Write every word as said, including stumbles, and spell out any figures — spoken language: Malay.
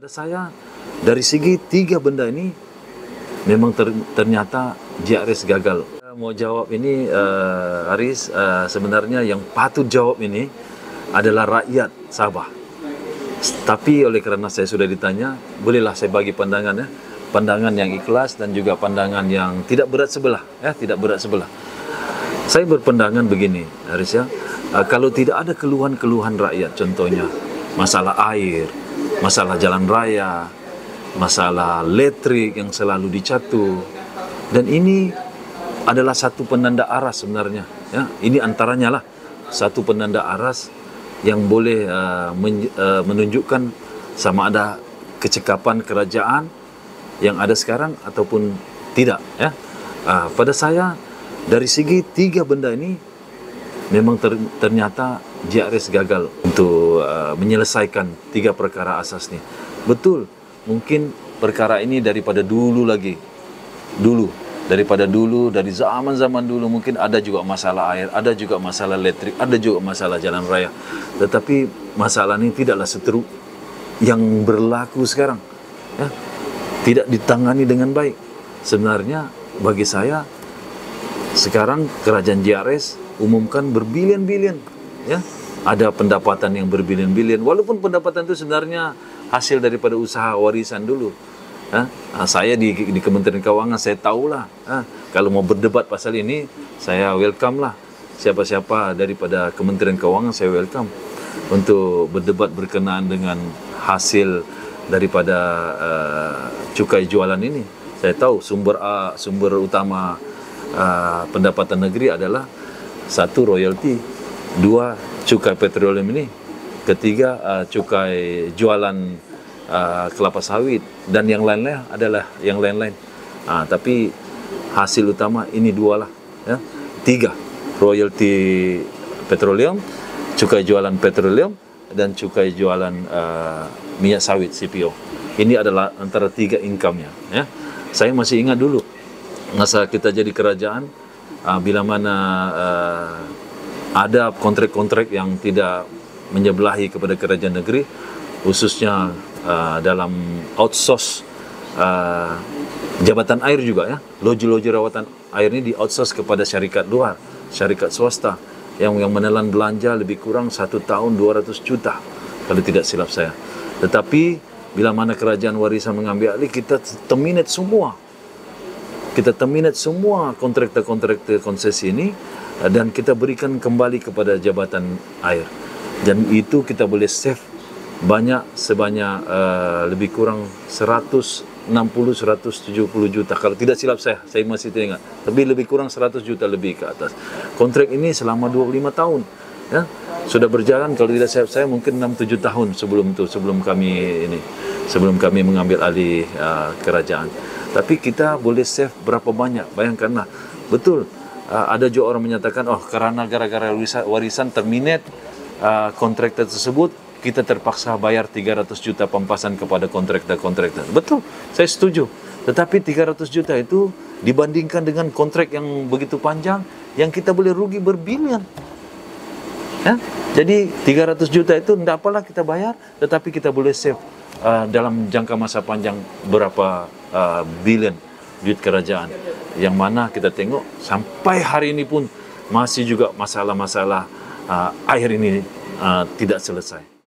Pada saya, dari segi tiga benda ini, memang ter, ternyata J R S gagal. Saya mau jawab ini, uh, Haris, uh, sebenarnya yang patut jawab ini adalah rakyat Sabah. Tapi oleh kerana saya sudah ditanya, bolehlah saya bagi pandangan ya, pandangan yang ikhlas dan juga pandangan yang tidak berat sebelah, ya, tidak berat sebelah. Saya berpandangan begini, Haris ya, uh, kalau tidak ada keluhan-keluhan rakyat, contohnya masalah air, masalah jalan raya, masalah listrik yang selalu dicatu, dan ini adalah satu penanda aras sebenarnya. Ya, ini antaranya lah satu penanda aras yang boleh uh, men, uh, menunjukkan sama ada kecekapan kerajaan yang ada sekarang ataupun tidak. Ya, uh, pada saya dari segi tiga benda ini memang ter, ternyata J R S gagal untuk uh, menyelesaikan tiga perkara asas ni. Betul, mungkin perkara ini daripada dulu lagi, dulu, daripada dulu, dari zaman-zaman dulu mungkin ada juga masalah air, ada juga masalah listrik, ada juga masalah jalan raya. Tetapi masalah ini tidaklah seteruk yang berlaku sekarang. Ya, tidak ditangani dengan baik. Sebenarnya bagi saya, sekarang kerajaan J R S umumkan berbilion-bilion, ya, ada pendapatan yang berbilion-bilion, walaupun pendapatan itu sebenarnya hasil daripada usaha warisan dulu. Ya, saya di, di Kementerian Keuangan saya tahulah, ya, kalau mau berdebat pasal ini saya welcome lah, siapa-siapa daripada Kementerian Keuangan saya welcome untuk berdebat berkenaan dengan hasil daripada uh, cukai jualan ini. Saya tahu sumber uh, sumber utama uh, pendapatan negeri adalah satu, royalti, dua, cukai petroleum ini, ketiga, uh, cukai jualan uh, kelapa sawit, dan yang lain-lain adalah yang lain-lain. Uh, tapi hasil utama ini dua lah, ya. Tiga, royalti petroleum, cukai jualan petroleum, dan cukai jualan uh, minyak sawit C P O. Ini adalah antara tiga income-nya. Ya. Saya masih ingat dulu masa kita jadi kerajaan, Uh, bila mana uh, ada kontrak-kontrak yang tidak menyebelahi kepada kerajaan negeri, khususnya uh, dalam outsource uh, jabatan air juga, ya, loji-loji rawatan air ini di outsource kepada syarikat luar, syarikat swasta yang yang menelan belanja lebih kurang satu tahun dua ratus juta kalau tidak silap saya. Tetapi bila mana kerajaan warisan mengambil alih, kita terminate semua. Kita terminate semua kontraktor-kontraktor konsesi ini dan kita berikan kembali kepada jabatan air. Dan itu kita boleh save banyak, sebanyak uh, lebih kurang seratus enam puluh sampai seratus tujuh puluh juta. Kalau tidak silap saya, saya masih teringat. Tapi lebih kurang seratus juta lebih ke atas. Kontrak ini selama dua puluh lima tahun. Ya, sudah berjalan, kalau tidak silap saya mungkin enam tujuh tahun sebelum itu, sebelum kami ini, sebelum kami mengambil alih uh, kerajaan. Tapi kita boleh save berapa banyak, bayangkanlah. Betul, uh, ada juga orang menyatakan, oh kerana gara-gara warisan, warisan terminate uh, kontraktor tersebut, kita terpaksa bayar tiga ratus juta pampasan kepada kontraktor-kontraktor. Betul, saya setuju. Tetapi tiga ratus juta itu dibandingkan dengan kontrak yang begitu panjang, yang kita boleh rugi berbilion. Ya? Jadi tiga ratus juta itu tidak apalah kita bayar, tetapi kita boleh save uh, dalam jangka masa panjang berapa uh, bilion duit kerajaan. Yang mana kita tengok sampai hari ini pun masih juga masalah-masalah uh, air ini uh, tidak selesai.